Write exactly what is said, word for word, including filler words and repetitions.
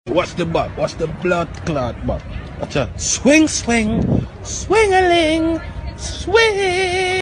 Watch the butt. Watch the blood clot butt. Watch out. Swing, swing, swingaling, swing.